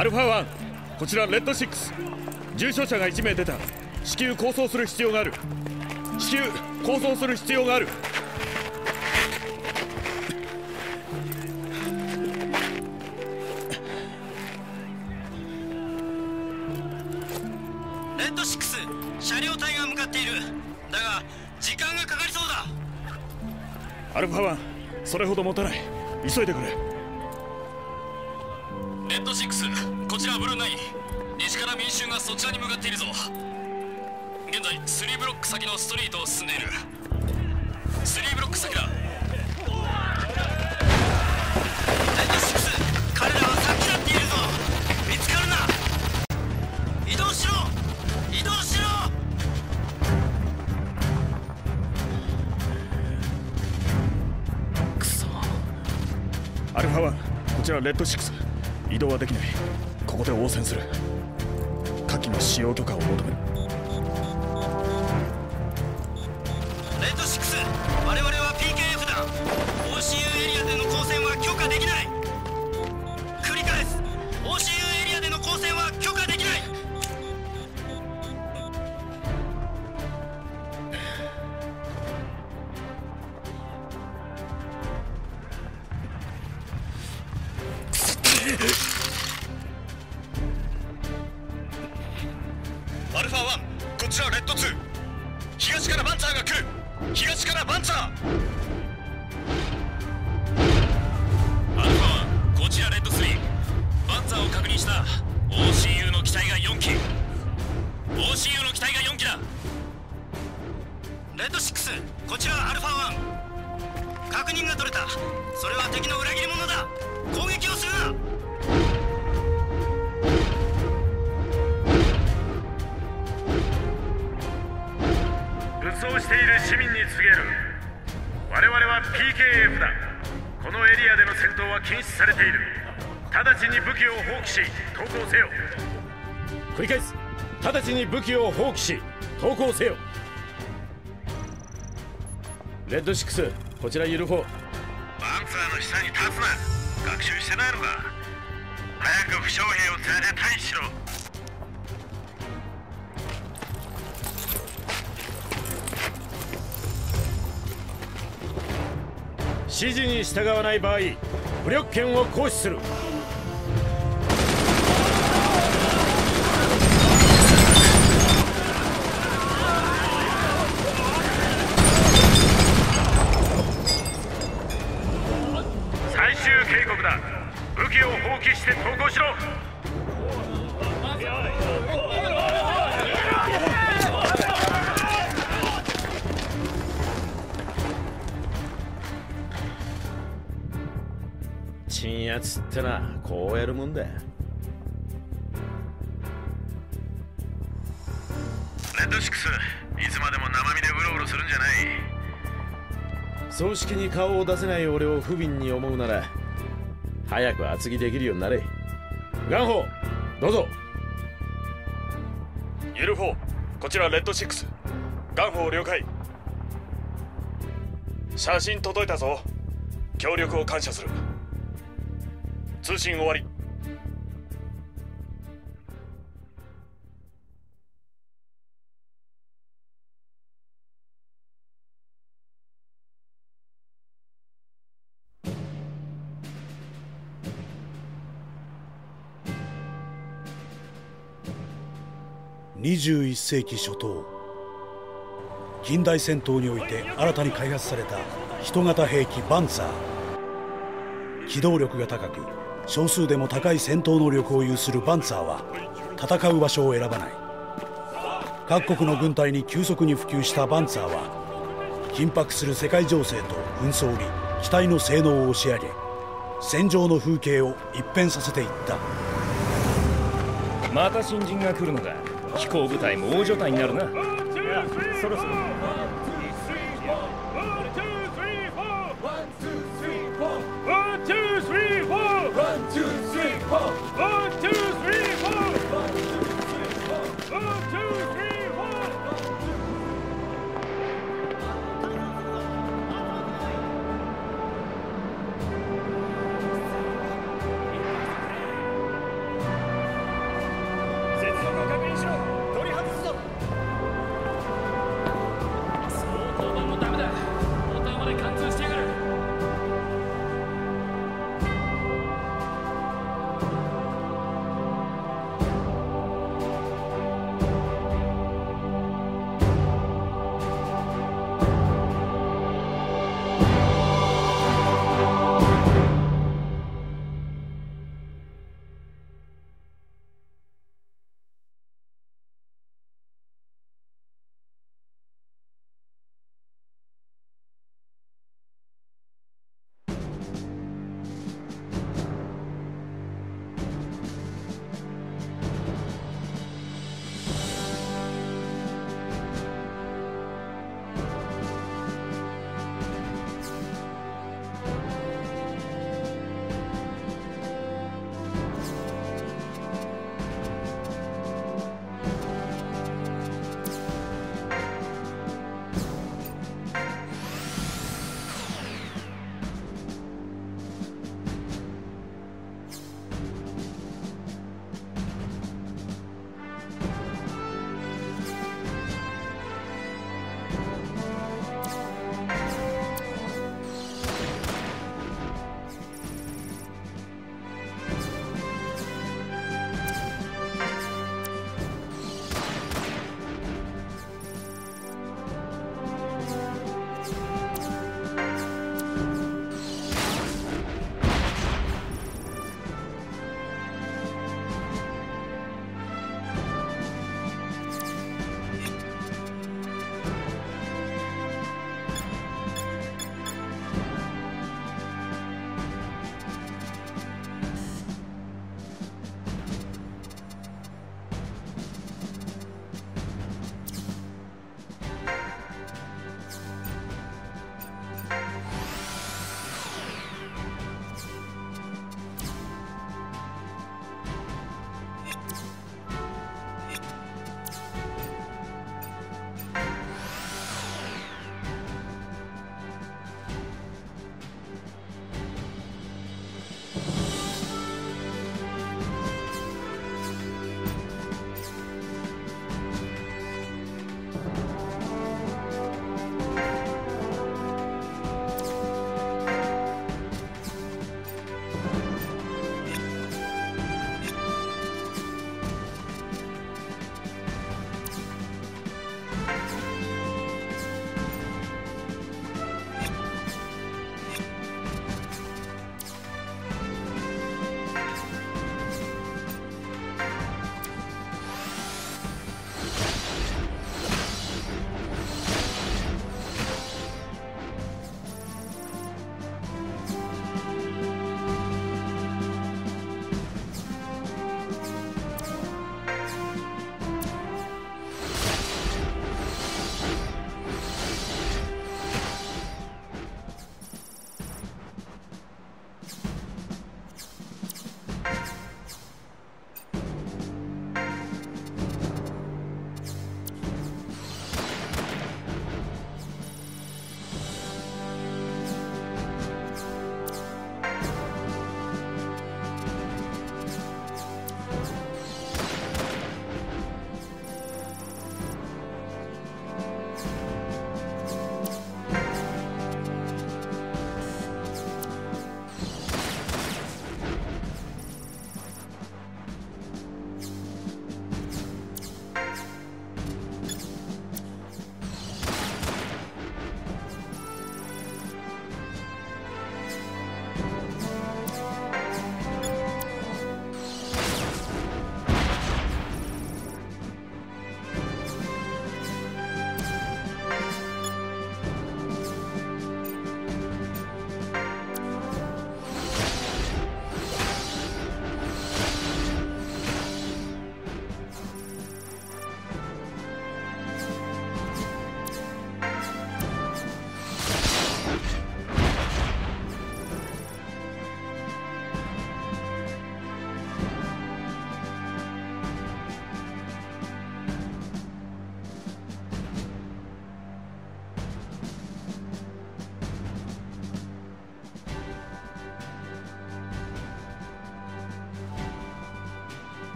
アルファ1、こちらレッド6。重傷者が1名出た。至急抗争する必要がある。至急抗争する必要がある。 レッド6、車両隊が向かっている。だが時間がかかりそうだ。 アルファ1、それほど持たない。急いでくれ。 レッド6、こちらブルーナイン。西から民衆がそちらに向かっているぞ。現在3ブロック先のストリートを進んでいる。3ブロック先だ。レッド6、彼らは先立っているぞ。見つかるな。移動しろ、移動しろ。 くそ。アルファ1、こちらレッド6。移動はできない。ここで応戦する。火器の使用許可を求める。 レッド6、我々は PKF だ。 OCU エリアでの交戦は許可できない。繰り返す、 OCU エリアでの交戦は許可できない。 アルファ1、こちらレッド2。東からバンツァーが来る。東からバンツァー。アルファ1、こちらレッド3。バンツァーを確認した。 OCU の機体が4機。 OCU の機体が4機だ。 レッド6、こちらアルファ1。確認が取れた。それは敵の裏切り者だ。攻撃をするな。 武装している市民に告げる。我々は PKF だ。このエリアでの戦闘は禁止されている。直ちに武器を放棄し投降せよ。 繰り返す。直ちに武器を放棄し投降せよ。レッド6、こちらユルフォ。 バンツァーの下に立つな。学習してないのか。早く負傷兵を連れて退避しろ。 指示に従わない場合、武力権を行使する。 最終警告だ。武器を放棄して投降しろ。 鎮圧ってな、こうやるもんだ。 レッド6、いつまでも生身でうろうろするんじゃない。 葬式に顔を出せない俺を不憫に思うなら、早く厚着できるようになれ。ガンホー、どうぞ。ユルフォー、こちらレッド6。ガンホー了解。写真届いたぞ。協力を感謝する。通信終わり。 21世紀初頭、近代戦闘において新たに開発された人型兵器バンツァー。機動力が高く、少数でも高い戦闘能力を有するバンツァーは戦う場所を選ばない。各国の軍隊に急速に普及したバンツァーは緊迫する世界情勢と紛争に機体の性能を押し上げ、戦場の風景を一変させていった。 また新人が来るのか。飛行部隊も大所帯になるな。そろそろ